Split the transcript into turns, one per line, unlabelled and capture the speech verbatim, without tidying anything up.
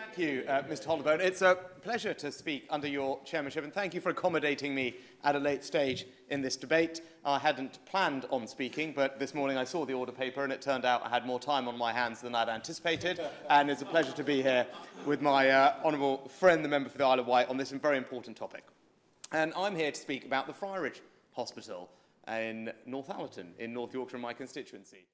Thank you, uh, Mister Holloway. It's a pleasure to speak under your chairmanship, and thank you for accommodating me at a late stage in this debate. I hadn't planned on speaking, but this morning I saw the order paper and it turned out I had more time on my hands than I'd anticipated, and it's a pleasure to be here with my uh, honourable friend, the member for the Isle of Wight, on this very important topic. And I'm here to speak about the Friarage Hospital in Northallerton, in North Yorkshire, my constituency.